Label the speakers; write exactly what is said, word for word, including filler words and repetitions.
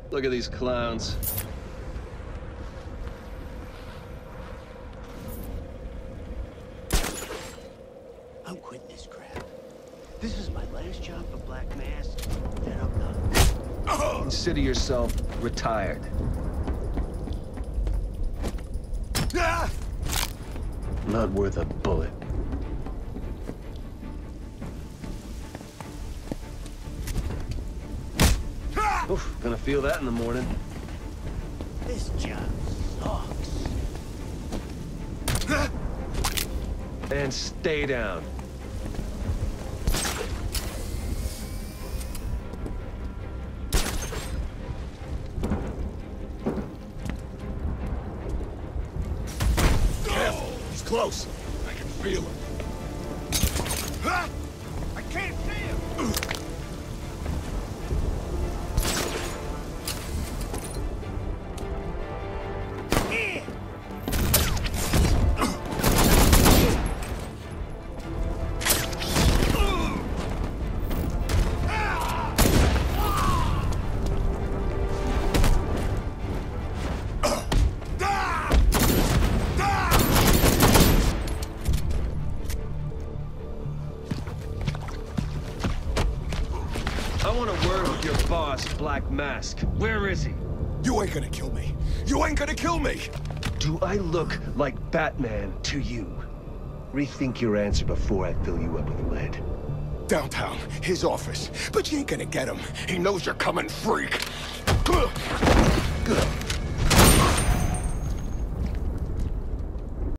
Speaker 1: Look at these clowns.
Speaker 2: I'm quitting this crap. This is my last job for Black Mask, then I'm done.
Speaker 1: Consider yourself retired. Not worth a bullet. Oof, gonna feel that in the morning.
Speaker 2: This job sucks.
Speaker 1: And stay down.
Speaker 3: Careful, he's close. I can feel him. I can't see him.
Speaker 1: I want a word with your boss, Black Mask. Where is he?
Speaker 3: You ain't gonna kill me. You ain't gonna kill me.
Speaker 1: Do I look like Batman to you? Rethink your answer before I fill you up with lead.
Speaker 3: Downtown, his office. But you ain't gonna get him. He knows you're coming, freak.
Speaker 1: Good.